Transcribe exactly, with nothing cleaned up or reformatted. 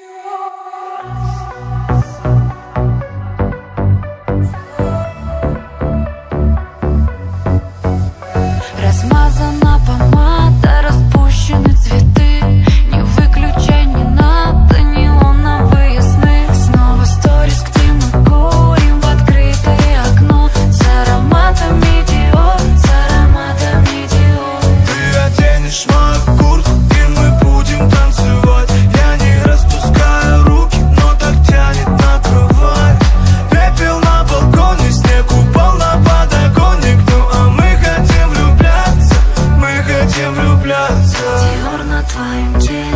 Размазана помада, распущены цветы. Не выключай, не надо неоновые сны. Снова сторис, где мы курим в открытое окно. С ароматами Диор, с ароматами Диор. Ты оденешь мою куртку, и мы будем танцевать. Я не распускаю руки, но так тянет на кровать. Пепел на балконе, снег упал на подоконник. Ну а мы хотим влюбляться, мы хотим влюбляться. Диор на твоем теле.